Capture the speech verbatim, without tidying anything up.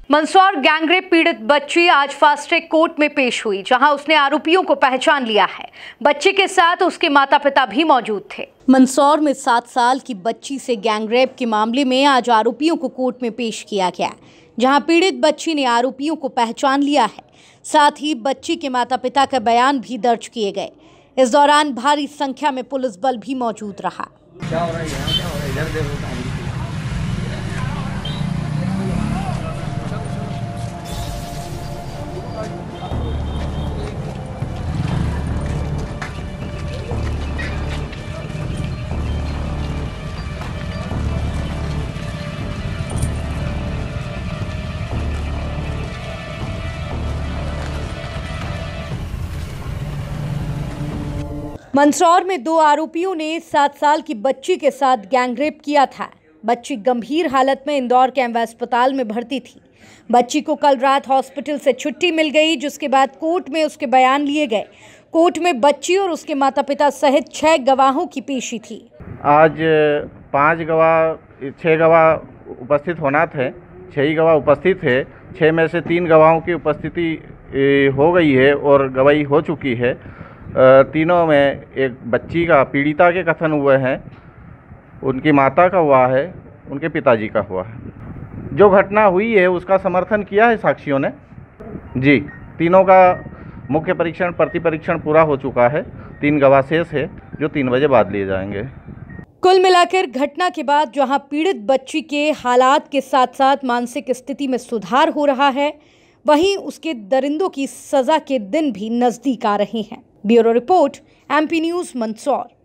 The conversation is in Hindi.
मंदसौर गैंगरेप पीड़ित बच्ची आज फास्ट ट्रैक कोर्ट में पेश हुई, जहां उसने आरोपियों को पहचान लिया है। बच्ची के साथ उसके माता पिता भी मौजूद थे। मंदसौर में सात साल की बच्ची से गैंगरेप के मामले में आज आरोपियों को कोर्ट में पेश किया गया, जहां पीड़ित बच्ची ने आरोपियों को पहचान लिया है। साथ ही बच्ची के माता पिता का बयान भी दर्ज किए गए। इस दौरान भारी संख्या में पुलिस बल भी मौजूद रहा। क्या हो रहा है यहाँ, क्या हो रहा है इधर देखो। मंदसौर में दो आरोपियों ने सात साल की बच्ची के साथ गैंगरेप किया था। बच्ची गंभीर हालत में इंदौर के एम्स अस्पताल में भर्ती थी। बच्ची को कल रात हॉस्पिटल से छुट्टी मिल गई, जिसके बाद कोर्ट में उसके बयान लिए गए। कोर्ट में बच्ची और उसके माता पिता सहित छह गवाहों की पेशी थी। आज पांच गवाह छह गवाह उपस्थित होना थे। छह ही गवाह उपस्थित थे। छह में से तीन गवाहों की उपस्थिति हो गई है और गवाही हो चुकी है। तीनों में एक बच्ची का पीड़िता के कथन हुए हैं, उनकी माता का हुआ है, उनके पिताजी का हुआ है। जो घटना हुई है उसका समर्थन किया है साक्षियों ने। जी, तीनों का मुख्य परीक्षण प्रति परीक्षण पूरा हो चुका है। तीन गवाह शेष है जो तीन बजे बाद लिए जाएंगे। कुल मिलाकर घटना के बाद जहां पीड़ित बच्ची के हालात के साथ साथ मानसिक स्थिति में सुधार हो रहा है, वहीं उसके दरिंदों की सजा के दिन भी नजदीक आ रहे हैं। Bureau report, MP news, Mandsaur.